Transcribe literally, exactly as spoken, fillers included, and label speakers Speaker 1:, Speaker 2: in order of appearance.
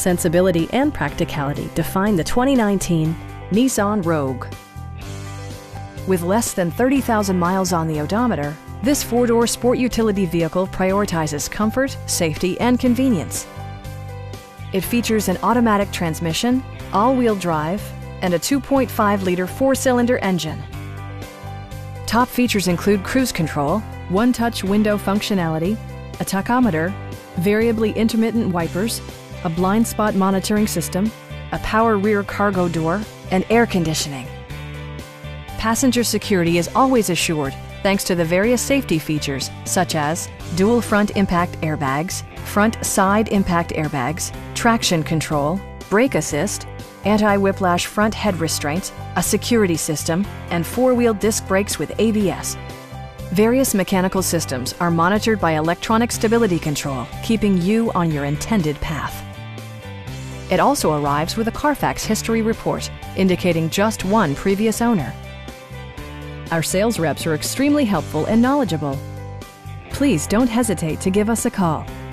Speaker 1: Sensibility and practicality define the twenty nineteen Nissan Rogue. With less than thirty thousand miles on the odometer, this four-door sport utility vehicle prioritizes comfort, safety, and convenience. It features an automatic transmission, all-wheel drive, and a two point five liter four-cylinder engine. Top features include cruise control, one-touch window functionality, a tachometer, variably intermittent wipers, a blind spot monitoring system, a power rear cargo door, and air conditioning. Passenger security is always assured thanks to the various safety features such as dual front impact airbags, front side impact airbags, traction control, brake assist, anti-whiplash front head restraints, a security system, and four-wheel disc brakes with A B S. Various mechanical systems are monitored by electronic stability control, keeping you on your intended path. It also arrives with a Carfax history report, indicating just one previous owner. Our sales reps are extremely helpful and knowledgeable. Please don't hesitate to give us a call.